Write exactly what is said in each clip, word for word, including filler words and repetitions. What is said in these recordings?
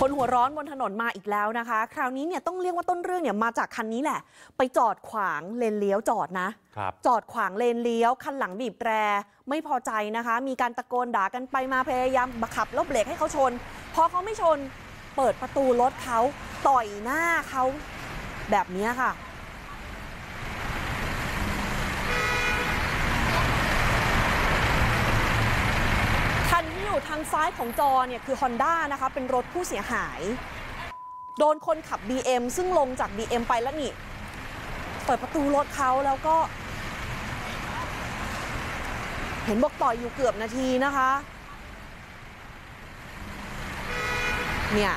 คนหัวร้อนบนถนนมาอีกแล้วนะคะคราวนี้เนี่ยต้องเรียกว่าต้นเรื่องเนี่ยมาจากคันนี้แหละไปจอดขวางเลนเลี้ยวจอดนะจอดขวางเลนเลี้ยวคันหลังบีบแตรไม่พอใจนะคะมีการตะโกนด่ากันไปมาพยายามบังคับแล้วเบรกให้เขาชนพอเขาไม่ชนเปิดประตูรถเขาต่อยหน้าเขาแบบนี้ค่ะคันที่อยู่ทางซ้ายของจอเนี่ยคือ Honda นะคะเป็นรถผู้เสียหายโดนคนขับ บี เอ็ม ซึ่งลงจาก บี เอ็ม ไปแล้วนี่เปิดประตูรถเขาแล้วก็เห็นบอกต่อยอยู่เกือบนาทีนะคะเนี่ย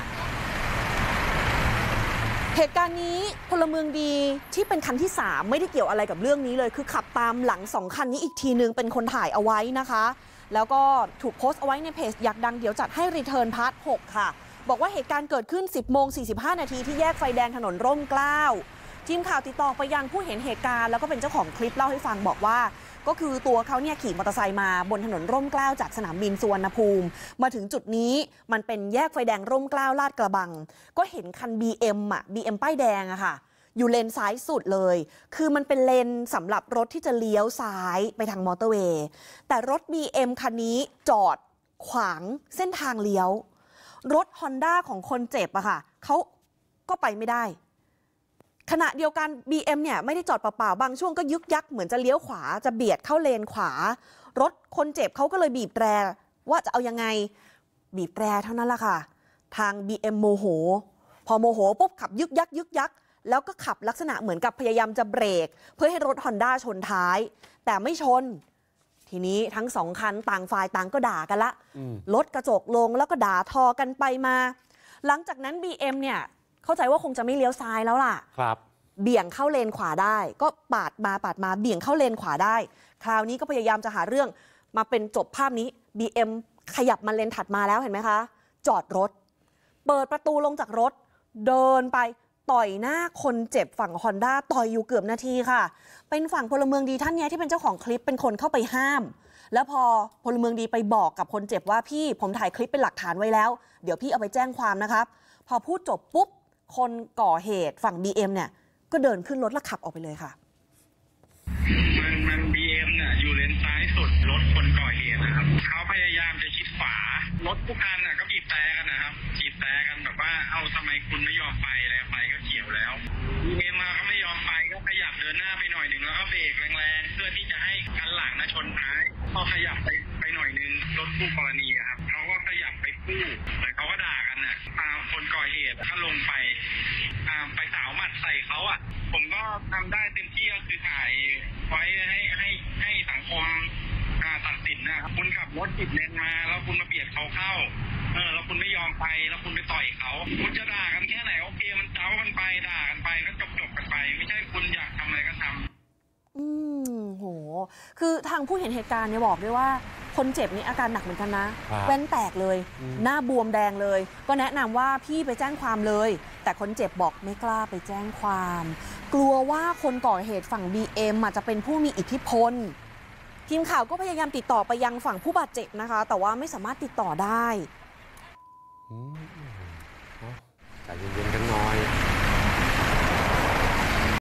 เหตุการณ์นี้พลเมืองดีที่เป็นคันที่สามไม่ได้เกี่ยวอะไรกับเรื่องนี้เลยคือขับตามหลังสองคันนี้อีกทีนึงเป็นคนถ่ายเอาไว้นะคะแล้วก็ถูกโพสต์เอาไว้ในเพจอยากดังเดี๋ยวจัดให้รีเทิร์นพาร์ทหกค่ะบอกว่าเหตุการณ์เกิดขึ้น สิบโมงสี่สิบห้า นาทีที่แยกไฟแดงถนนร่มเกล้าทีมข่าวติดต่อไปยังผู้เห็นเหตุการณ์แล้วก็เป็นเจ้าของคลิปเล่าให้ฟังบอกว่าก็คือตัวเขาเนี่ยขี่มอเตอร์ไซค์มาบนถนนร่มเกล้าจากสนามบินสุวรรณภูมิมาถึงจุดนี้มันเป็นแยกไฟแดงร่มเกล้าลาดกระบังก็เห็นคัน บี เอ็ม อ่ะ บี เอ็ม ป้ายแดงอะค่ะอยู่เลนซ้ายสุดเลยคือมันเป็นเลนสำหรับรถที่จะเลี้ยวซ้ายไปทางมอเตอร์เวย์แต่รถ บี เอ็ม คันนี้จอดขวางเส้นทางเลี้ยวรถ Honda ของคนเจ็บอะค่ะเขาก็ไปไม่ได้ขณะเดียวกัน บี เอ็ม เนี่ยไม่ได้จอดเปล่าๆบางช่วงก็ยึกยักเหมือนจะเลี้ยวขวาจะเบียดเข้าเลนขวารถคนเจ็บเขาก็เลยบีบแตรว่าจะเอายังไงบีบแตรเท่านั้นแหละค่ะทาง บี เอ็ม โมโหพอโมโหปุ๊บขับยึกยักยึกยักแล้วก็ขับลักษณะเหมือนกับพยายามจะเบรกเพื่อให้รถ Honda ชนท้ายแต่ไม่ชนทีนี้ทั้งสองคันต่างฝ่ายต่างก็ด่ากันละลดกระจกลงแล้วก็ด่าทอกันไปมาหลังจากนั้น บี เอ็ม เนี่ยเข้าใจว่าคงจะไม่เลี้ยวซ้ายแล้วล่ะครับเบี่ยงเข้าเลนขวาได้ก็ปาดมาปาดมาเบี่ยงเข้าเลนขวาได้คราวนี้ก็พยายามจะหาเรื่องมาเป็นจบภาพนี้ บี เอ็ม ขยับมาเลนถัดมาแล้วเห็นไหมคะจอดรถเปิดประตูลงจากรถเดินไปต่อยหน้าคนเจ็บฝั่ง Honda ต่อยอยู่เกือบนาทีค่ะเป็นฝั่งพลเมืองดีท่านนี้ที่เป็นเจ้าของคลิปเป็นคนเข้าไปห้ามแล้วพอพลเมืองดีไปบอกกับคนเจ็บว่าพี่ผมถ่ายคลิปเป็นหลักฐานไว้แล้วเดี๋ยวพี่เอาไปแจ้งความนะครับพอพูดจบปุ๊บคนก่อเหตุฝั่ง บี เอ็ม เนี่ยก็เดินขึ้นรถแล้วขับออกไปเลยค่ะมันมัน บี เอ็ม เนี่ยอยู่เลนซ้ายสุดรถคนก่อเหตุนะครับเขาพยายามจะชิดขวารถทุกคันน่ะก็บีบแต่กันนะครับบีบแต่กันแบบว่าเอาทำไมคุณไม่ยอมไปเลยไฟก็เขียวแล้ว บี เอ็ม มาก็ไม่ยอมไปก็ขยับเดินหน้าไปหน่อยหนึ่งแล้วก็เบรกแรงๆเพื่อที่จะให้คันหลังนะชนท้ายพอขยับไปไปหน่อยนึงรถคู่กรณีครับเขาก็ขยับไปคู่แต่เขาก็ด่ากันน่ะคนก่อเหตุถ้าลงไปไปสาวหมัดใส่เขาอ่ะผมก็ทำได้เต็มที่ก็คือถ่ายไว้ให้ให้ให้สังคมตัดสินนะครับคุณขับรถติดเลนมาแล้วคุณมาเบียดเขาเข้าเออแล้วคุณไม่ยอมไปแล้วคุณไปต่อยเขาคุณจะด่ากันแค่ไหนโอเคมันเจ้ากันไปด่ากันไปก็จบจบกันไปไม่ใช่คุณอยากทำอะไรก็ทำอืมโหคือทางผู้เห็นเหตุการณ์เนี่ยบอกด้วยว่าคนเจ็บนี่อาการหนักเหมือนกันนะแว่นแตกเลยหน้าบวมแดงเลยก็แนะนำว่าพี่ไปแจ้งความเลยแต่คนเจ็บบอกไม่กล้าไปแจ้งความกลัวว่าคนก่อเหตุฝั่ง บี เอ็ม อาจจะเป็นผู้มีอิทธิพลทีมข่าวก็พยายามติดต่อไปยังฝั่งผู้บาดเจ็บนะคะแต่ว่าไม่สามารถติดต่อได้ใจเย็น